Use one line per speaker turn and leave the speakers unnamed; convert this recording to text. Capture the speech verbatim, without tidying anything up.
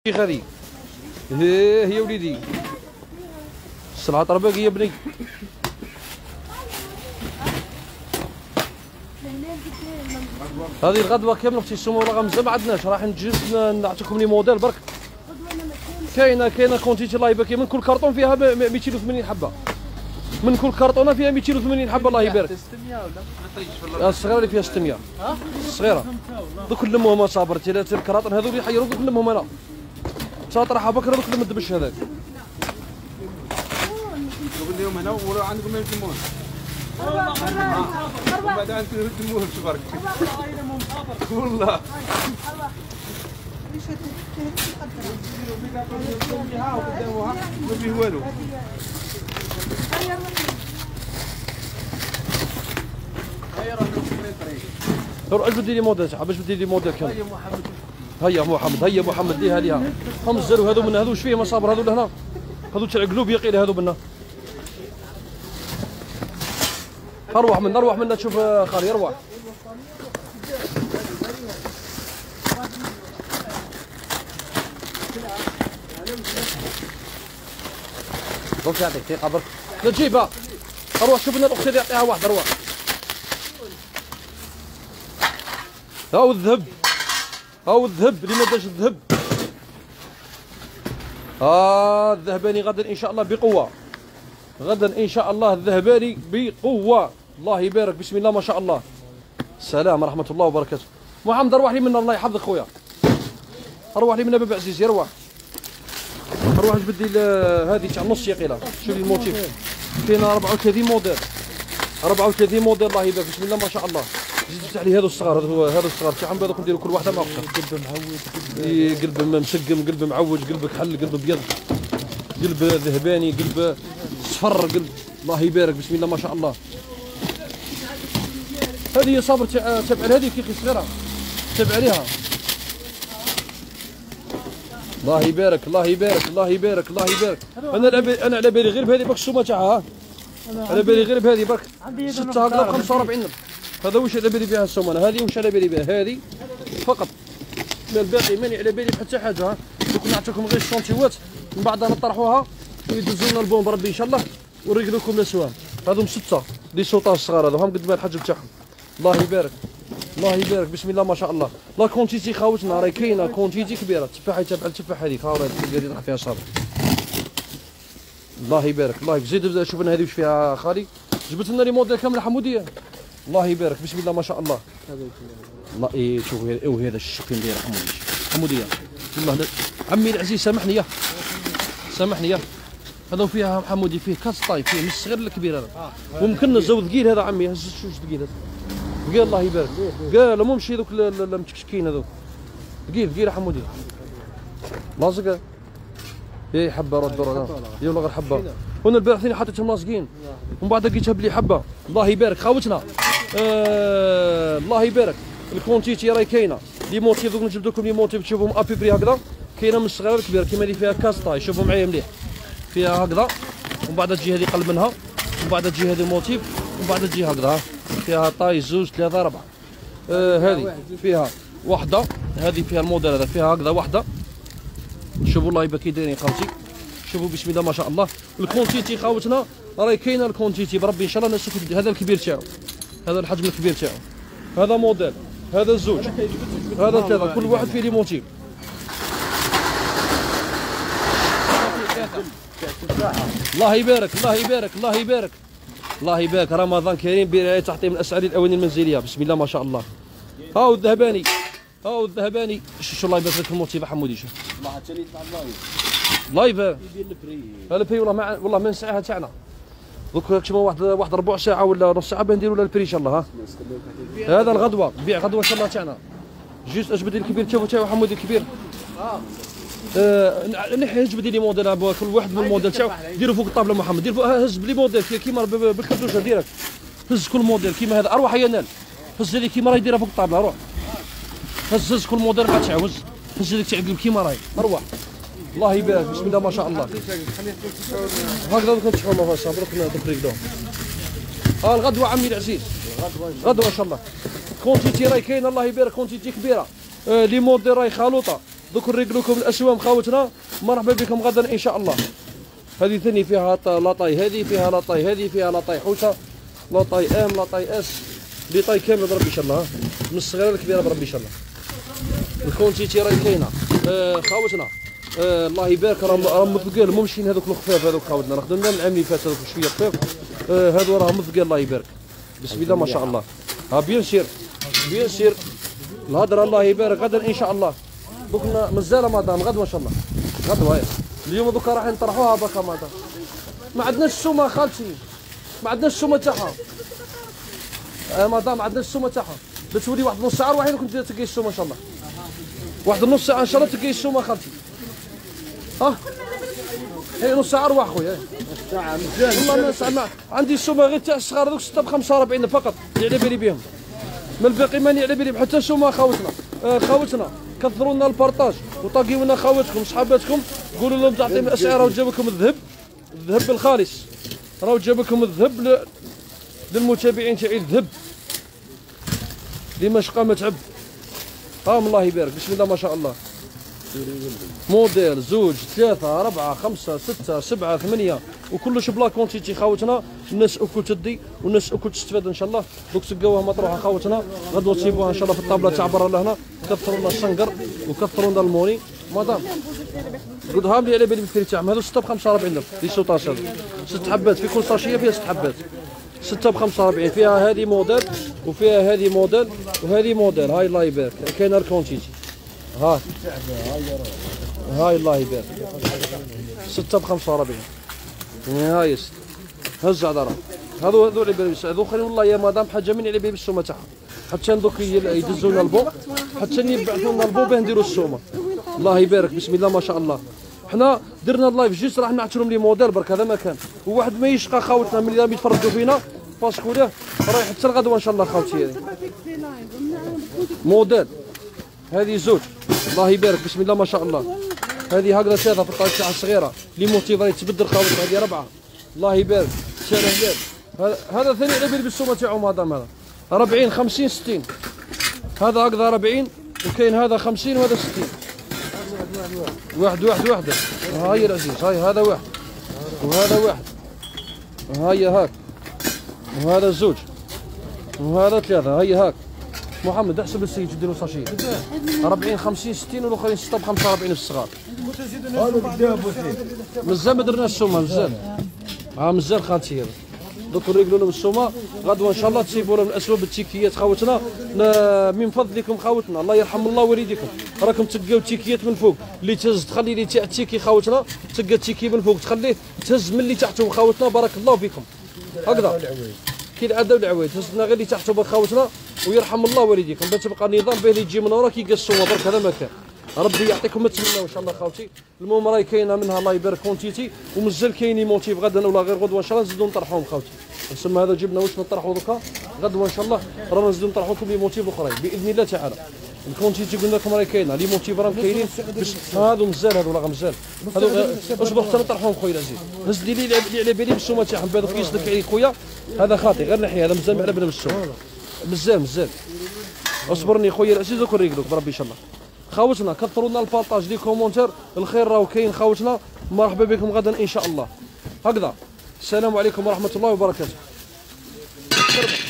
هذه هي هي وليدي السلعه طرباقي يا بني. هذه الغدوه كامله اختي السمو ولا غمزه ما عندناش، راح نجلس نعطيكم لي موديل برك. كاينه كاينه كونتيتي الله يبارك، من كل كرتون فيها مئتين وثمانين حبه، من كل كرتونه فيها مئتين وثمانين حبه الله يبارك. الصغيره اللي فيها ستمية الصغيره دوك نلمهم صابر تي الكراطن هذو اللي يحيروا دوك نلمهم انا تطرحها بكره دوك اللي مدبش هذاك
نقول لهم هنا ولا عندكم ما يلمون وبعد عندكم يلمون تبارك والله ما فيه والو.
روح بدي لي موديل تاع باش بدي لي موديل كامل. هيا محمد هيا محمد ديها ليها خمس زرو هذو من هذو واش فيهم صابر هذو لهنا هذو تاع قلوب يقيل هذو منا. اروح منا اروح منا تشوف خالي اروح. دوك يعطيك ثقه برك لا تجيبها اروح شوف لنا الاخت اللي يعطيها واحد اروح. هاو الذهب هاو الذهب اللي ما داش الذهب. اه الذهباني غدا ان شاء الله بقوه، غدا ان شاء الله الذهباني بقوه الله يبارك بسم الله ما شاء الله. السلام ورحمه الله وبركاته. محمد اروح لي منا الله يحفظك خويا اروح لي منا باب عزيز يروح اروح جبد لي هذه تاع نص يقيله شوف لي الموتيف كاينه أربعة وثلاثين موديل أربعة وثلاثين موديل الله يبارك بسم الله ما شاء الله. زيد تفتح لي هذو الصغار هذو هذو الصغار تاعهم هذوك نديروا كل واحده ماقصه. قلب معوج قلب مسقم قلب معوج قلب كحل قلب ابيض قلب ذهباني قلب صفر قلب الله يبارك بسم الله ما شاء الله. هذه صابر تبع هذه كيخي صغيره تبع عليها الله يبارك الله يبارك الله يبارك الله يبارك. انا انا على بالي غير بهذه برك السومه تاعها على بالي غير بهذه برك ستة هكذا ب خمسة وأربعين ألف. هذا واش على بالي بها السومه هذه واش على بالي بها هذه فقط. لا الباقي ماني على بالي بحتى حاجه. ها دوك نعطيكم غير الشونتيوات من بعد نطرحوها ويدوزوا لنا البوم بربي ان شاء الله ونريقلوا لكم الاسوام. هذوم سته لي سوطه الصغار هذو هم قد ما الحجم تاعهم الله يبارك الله يبارك بسم الله ما شاء الله. لا كونتيتي خاوتنا راهي كاينه كونتيتي كبيره. التفاحه تبع التفاحه هذيك ها راه اللي يطرح فيها صابر الله يبارك الله يبارك. زيد شوف لنا هذه واش فيها خالي جبت لنا لي موديل كامله حموديه الله يبارك بسم الله ما شاء الله. الله اي شوف هذا الشكل ندير حموديه حموديه والله عمي العزيز سامحني يا سامحني يا هذا فيها حمودي فيه كاس طاي فيه من الصغير للكبير هذا وممكن نزود ثقيل هذا عمي هز شوف ثقيل هذا ثقيل الله يبارك قال مو مشي ذوك المتكشكين هذوك ثقيل ثقيل حمودي لاصق اي حبه رد رد يلا غير حبه. هنا البارح ثاني حطيتهم لاصقين ومن بعد لقيتها بلي حبه الله يبارك خاوتنا. آه الله يبارك الكونتيتي راهي كاينه لي موتيف دوك نجبد لكم لي موتيف تشوفهم ابي بري هكذا كاينه من الصغيره للكبيره كيما اللي فيها كاس طاي شوفوا معايا مليح فيها هكذا ومن بعد تجي هذه قلب منها ومن بعد تجي هذه موتيف ومن بعد تجي هكذا فيها طاي زوج ثلاثه اربعه. آه هذه فيها واحده هذه فيها الموديل هذا فيها هكذا واحده شوفوا الله يبارك كي دايرين خاوتي شوفوا بسم الله ما شاء الله. الكونتيتي خاوتنا راهي كاينه الكونتيتي بربي ان شاء الله الناس هذا الكبير تاعو هذا الحجم الكبير تاعو هذا موديل هذا الزوج هذا ثلاثه كل واحد فيه لي موتيف. الله يبارك الله يبارك الله يبارك الله يبارك. رمضان كريم برعايه تحطيم الاسعار الاواني المنزليه بسم الله ما شاء الله. هاو الذهباني هاو الذهباني شوف الله يبارك لك الموتيف حمودي شوف الله حتى يدفع اللايف لايف يدير البري هذا البري والله ما والله ما نسعيها تاعنا دوك كيما واحد واحد ربع ساعه ولا نص ساعه بنديروا لها البري ان شاء الله. ها هذا الغدوه بيع غدوه ان شاء الله تاعنا جوست اجبد لي الكبير تشوفوا تاعو حمودي الكبير اه نحي اجبد لي موديل كل واحد من الموديل تاعو ديروا فوق الطابله محمد دير فوق هز بلي موديل كيما بالكرتوشه ديرك هز كل موديل كيما هذا اروح يا نال هز لي كيما راهي دايره فوق الطابله روح هز هز كل موديل مع تاعو هز هز لك تاع قلب كيما راهي اروح الله يبارك بسم الله ما شاء الله. هكذا دوك نتشحوا الله صابر دوك ريقدو ها الغدوه عمي العزيز غدوه ان شاء الله. كونتيتي راهي كاينه الله يبارك كونتيتي كبيره. آه لي موديل راهي خلوطه دوك نريق لكم الاسوام خاوتنا، مرحبا بكم غدا ان شاء الله. هذه ثاني فيها لاطاي، هذه فيها لاطاي، هذه فيها لاطاي حوسه، لاطاي ام، لاطاي اس، لي طاي كامله بربي ان شاء الله، من الصغيره للكبيره بربي ان شاء الله. الكونتيتي راهي كاينه. آه خاوتنا آه الله يبارك، راهم راهم مثقال، مو مشين هذوك الخفاف هذوك خاوتنا، راه خدمنا العام اللي فات هذوك شويه خفاف، آه هذو راهم مثقال الله يبارك، بسم الله ما شاء الله. ها بيان سير بيان سير الهضره الله يبارك غدا ان شاء الله. دوك مازال مدام غدوه ان شاء الله، غدوه اليوم دوكا راح نطرحوها باكا مدام. ما عندناش السومه خالتي، ما عندناش السومه تاعها. آه مدام ما عندناش السومه تاعها، تولي واحد نص ساعه واحد كنت تلقاي السومه ان شاء الله. واحد نص ساعه ان شاء الله تلقاي السومه خالتي. ها هي نص ساعه روح خويا. نص ساعه مزيان والله ما نسمع. عندي السومه غير تاع الصغار هذوك ستة ب خمسة وأربعين فقط اللي على بالي بهم، من الباقي ماني على بالي حتى السومه خاوتنا. آه خاوتنا كثروا لنا البارطاج وطاقيو لنا خاوتكم صحاباتكم، قولوا لهم تعطيهم الاسعار، راه جاب لكم الذهب، الذهب الخالص، راه جاب لكم الذهب ل... للمتابعين تاعي، الذهب اللي ما شقى ما تعب. ها الله يبارك بسم الله ما شاء الله. موديل زوج ثلاثة أربعة خمسة ستة سبعة ثمانية وكلش بلا كونتيتي خاوتنا، الناس أكل تدي والناس أكل تستفاد إن شاء الله. دوك تلقاوها مطروحة خاوتنا، غدوة تسيبوها إن شاء الله في الطابلة تاع برا لهنا، كثروا لنا السنقر وكثروا لنا الموني. مدام قدها لي على بالي بالكري تاعهم هذو ستة ب خمسة وأربعين ألف، لي سوطاش هذو ست حبات، في كل ساشيه فيها ست حبات، ستة ب خمسة وأربعين، فيها هذه موديل وفيها هذه موديل وهذه موديل. هاي الله يبارك كاينه الكونتيتي، ها هاي الله يبارك ستة ب خمسة وأربعين. هاي ست هز على هذو هذو على بالي، هذو اخرين والله يا مدام حاجه من على بالي بالسومه تاعها، حتى دوك يدزوا لنا البو، حتى يبعثوا لنا البو باه نديروا السومه. الله يبارك بسم الله ما شاء الله. حنا درنا اللايف جيست راح نعطيهم لي موديل برك، هذا ما كان وواحد ما يشقى خاوتنا من اللي يتفرجوا فينا باسكو له رايح حتى الغدوه ان شاء الله خاوتي. هذه موديل، هذه زوج الله يبارك بسم الله ما شاء الله. هذه هكذا ثلاثه في الطاقه تاع الصغيره اللي موتيف راهي تبدل خاوتنا، هذه ربعه الله يبارك سعر هلال. هذا ثاني على بالي بالسومه تاعو مدام، هذا أربعين خمسين ستين، هذا هكذا أربعين وكاين هذا خمسين وهذا ستين. واحد واحد واحد هاي العزيز، هاي هذا واحد وهذا واحد هاي هاك وهذا زوج وهذا ثلاثة، هاي هاك. محمد احسب السيد ديروا ساشي أربعين خمسين ستين والاخرين ستة ب خمسة وأربعين في الصغار. مازال ما درناش السومه مازال، ها مازال خالتي. هذا دوك نريقلوا لهم السومه غدوه ان شاء الله، تسيبوا لهم الاسباب التيكيات خاوتنا من فضلكم خاوتنا، الله يرحم الله والديكم، راكم تلقاو تيكيات من فوق اللي تهز تخلي لي تاع التيكي خاوتنا، تلقى التيكي من فوق تخليه تهز من اللي تحته خاوتنا، بارك الله فيكم. هكذا كي العاده والعوايد تهز لنا غير اللي تحته خاوتنا، ويرحم الله والديكم، باش تبقى النظام به اللي يجي من وراك يلقى السومه برك، هذا ما كان. ربي يعطيكم ما تمناو ان شاء الله خاوتي. المهم راهي كاينه منها الله يبارك كونتيتي، ومازال كاينين موتيف غدا ولا غير غدوه ان شاء الله نزيدو نطرحوهم خاوتي. نسمى هذا جبنا واش نطرحوا دوكا، غدوه ان شاء الله رانا نزيدو نطرحوا لكم لي موتيف الاخرين باذن الله تعالى. الكونتيتي قلنا لكم راهي كاينه، لي موتيف راهم كاينين باش هادو مزال، هادو راه مزال، هادو اصبر حتى نطرحوهم خويا العزيز. هز لي اللي على بالي بالسومه تاعهم بهذوك يصدق عليك خويا، هذا خاطي غير نحيه، هذا مزال ما على بالنا بالسومه، مزال مزال. اصبرني خويا العزيز وكنريقلوك بربي ان شاء الله. خاوتنا كثروا لنا البارطاج لي كومونتير، الخير راهو كاين خاوتنا، مرحبا بكم غدا ان شاء الله. هكذا السلام عليكم ورحمه الله وبركاته.